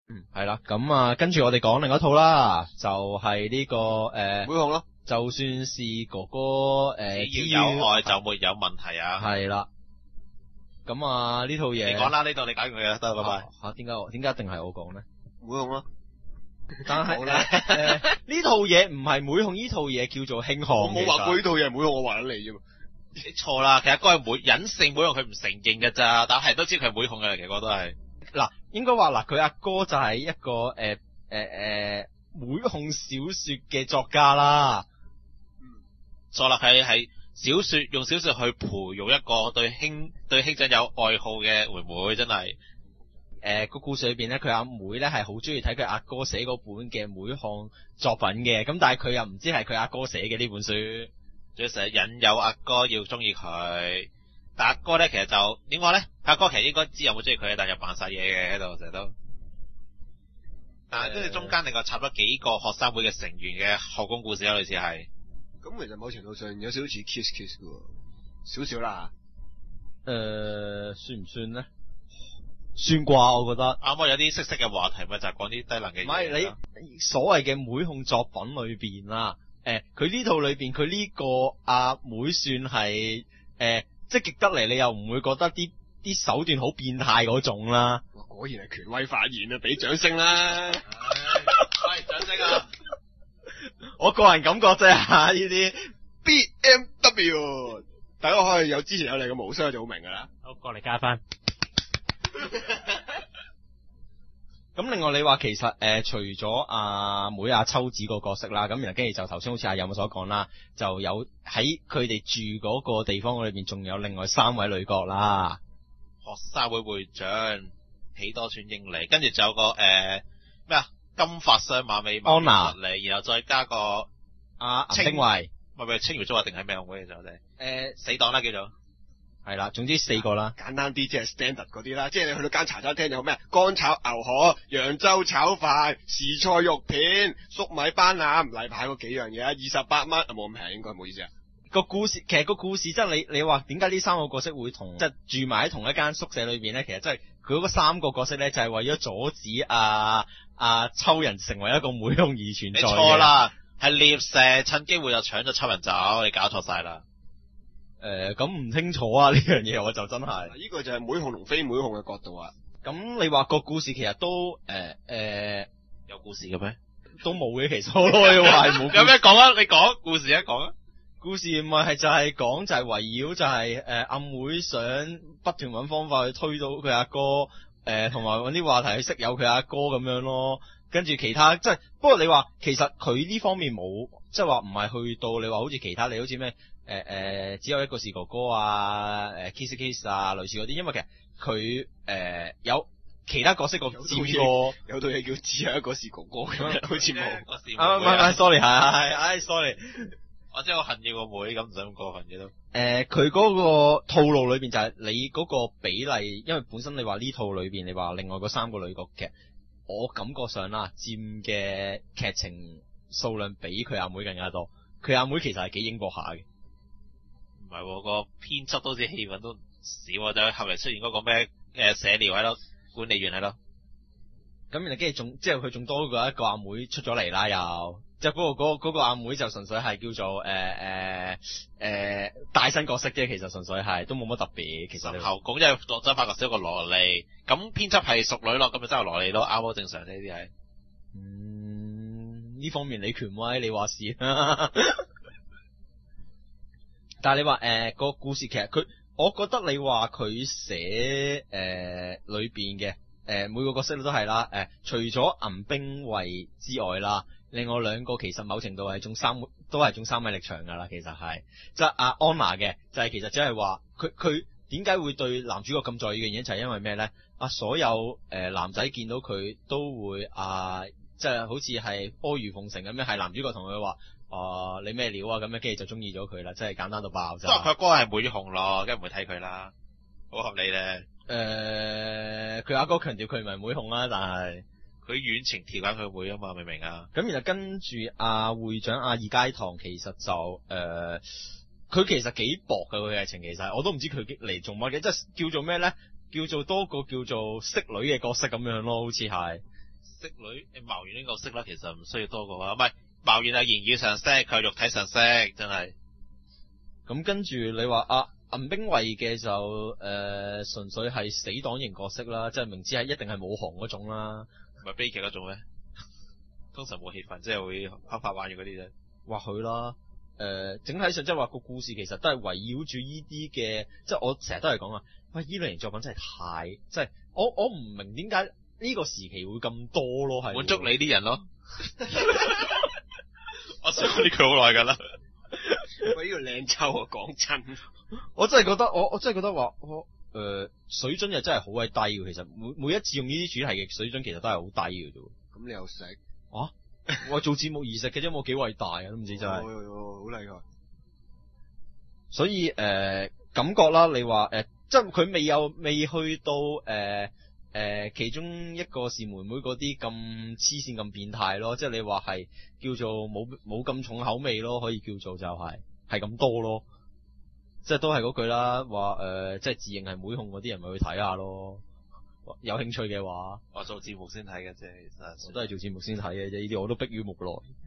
係啦，咁啊，跟住我哋講另一套啦，就係呢個妹控咯， 就算是哥哥只要有愛就沒有問題啊。 係啦，咁啊呢套嘢你講啦，呢度你解佢啦，得啦，拜拜。 吓，點解一定係我講咧？ 妹控咯， 但係好啦呢套嘢唔係妹控，呢套嘢叫做輕漢。 我冇話過呢套嘢係妹控，我話緊你啫嘛。 你錯啦，其實嗰係隱性妹控，佢唔承認㗎咋，但係都知佢係妹控嘅，其實我都係。 嗱，應該話嗱，佢阿哥就係一個妹控小說嘅作家啦。 錯啦，係小說用小說去培育一個對兄長有愛好嘅妹妹，真係。 個故事裏邊咧，佢阿妹咧係好中意睇佢阿哥寫嗰本嘅妹控作品嘅，咁但係佢又唔知係佢阿哥寫嘅呢本書， 仲要成日引誘阿哥要中意佢。但阿哥咧其實就點講咧？阿哥其實應該知有冇中意佢，但係又扮晒嘢嘅喺度成日都。但係跟住中間另外插咗幾個學生會嘅成員嘅後宮故事啦，類似係。 咁其實某程度上有少少似 kiss 嘅喎，少少啦。 算唔算咧？算啩，我覺得。 啱啱有啲色嘅話題咪就係講啲低能嘅嘢。 唔係你所謂嘅妹控作品裏邊啦，佢呢套裏邊佢呢個阿妹算係積極得嚟，你又唔會覺得啲手段好變態嗰種啦。 哇，果然係權威發言啊！俾掌聲啦！ 喂，掌聲啊！ 我個人感覺啫嚇，呢啲 BMW，大家可以有之前有嚟嘅無雙就好明噶啦。 好，過嚟加翻。 咁另外你話其實除咗阿妹阿秋子個角色啦，咁然後跟住就頭先好似阿任所講啦，就有喺佢哋住嗰個地方裏邊仲有另外3位女角啦， 學生會會長喜多川英里，跟住仲有個咩啊金髮雙馬尾安娜嚟，然後再加個阿銀丁惠， 唔係青葉竹啊定係咩我嘅就係死黨啦叫做。 係啦，總之4個啦。 簡單啲即係 standard 嗰啲啦，即係你去到間茶餐廳有咩乾炒牛河、揚州炒飯、時菜肉片、粟米斑腩、例牌嗰幾樣嘢啊，28蚊，冇咁平應該，唔好意思啊。 其實個故事真係你話點解呢3個角色會即係住埋喺同一間宿舍裏邊咧？其實真係佢嗰3個角色咧就係為咗阻止秋人成為一個妹控而存在嘅。 你錯啦，係獵蛇趁機會就搶咗秋人走，你搞錯晒啦。 咁唔清楚啊呢樣嘢，我就真係呢個就係妹控同非妹控嘅角度啊。 咁你話個故事其實都有故事嘅咩？ 都冇嘅，其實我可以話係冇。 有咩講啊？你講故事一講啊。 故事唔係就係講就係圍繞就係阿妹想不斷揾方法去推到佢阿哥，同埋揾啲話題去識有佢阿哥咁樣咯。跟住其他即係，不過你話其實佢呢方面冇，即係話唔係去到你話好似其他你好似咩只有一個是哥哥啊，kiss 啊類似嗰啲，因為其實佢有其他角色個佔過有套嘢叫只有一個是哥哥咁樣，好似冇。 唔係 sorry 係 sorry。 或者我恨要個妹咁，唔使咁過分嘅都。 佢嗰個套路裏邊就係你嗰個比例，因為本身你話呢套裏邊，你話另外嗰3個女角劇，我感覺上啦，佔嘅劇情數量比佢阿妹更加多。佢阿妹其實係幾英國下嘅。 唔係，個編輯都好似氣氛都少，就後嚟出現嗰個咩社寮喺度，管理員喺度。 咁然後跟住之後佢仲多過一個阿妹出咗嚟啦，又即係嗰個阿妹就純粹係叫做大新角色啫，其實純粹係都冇乜特別。其實後宮因為落咗發覺少個蘿莉，咁編輯係淑女咯，咁咪真係蘿莉咯，啱咯，正常呢啲係。 呢方面你權威，你話事。但係你話個故事其實我覺得你話佢寫裏邊嘅每個角色都係啦，除咗銀兵衛之外啦，另外2個其實某程度係都係中3米力場噶啦，其實係即係阿安娜嘅就係其實即係話佢點解會對男主角咁在意嘅原因就係因為咩咧？所有男仔見到佢都會即係好似係阿諛奉承咁樣，係男主角同佢話你咩料啊咁樣，跟住就中意咗佢啦，真係簡單到爆炸。 不過佢哥係妹控咯，梗係唔會睇佢啦，好合理咧。 佢阿哥強調佢唔係妹控啦，但係佢遠程調緊佢妹啊嘛，明唔明啊？ 咁然後跟住會長二階堂其實就佢其實幾薄嘅佢劇情，其實我都唔知佢嚟做乜嘅，即係叫做咩咧？叫做多個叫做識女嘅角色咁樣咯，好似係。 識女，你茅原呢個識啦，其實唔需要多個話，唔係茅原係言語上識，佢係肉體上識，真係。 咁跟住你話銀兵衛嘅就純粹係死黨型角色啦，即係明知係一定係武行嗰種啦， 唔係悲劇嗰種咩？通常冇氣氛，即係會黑白玩嘅嗰啲啫。 或許啦。整體上即係話個故事其實都係圍繞住呢啲嘅，即係我成日都係講啊，喂，呢類型作品真係太，即係我唔明點解呢個時期會咁多咯，係滿足你啲人咯。我想講呢句好耐㗎啦。 喂，呢個靚抽啊，講真， 我真係覺得我真係覺得話水準又真係好鬼低嘅，其實每一次用呢啲主題嘅水準其實都係好低嘅啫。 咁你又食？ 啊？我做節目而食嘅啫，我幾偉大啊，都唔知真係。 好厲害。 所以感覺啦，你話即係佢未去到其中一個是妹妹嗰啲咁黐線咁變態咯，即係你話係叫做冇咁重口味咯，可以叫做就係咁多咯，即係都係嗰句啦，話即係自認係妹控嗰啲人咪去睇下咯，有興趣嘅話。 我做節目先睇嘅啫，其實我都係做節目先睇嘅啫，呢啲我都迫於無奈。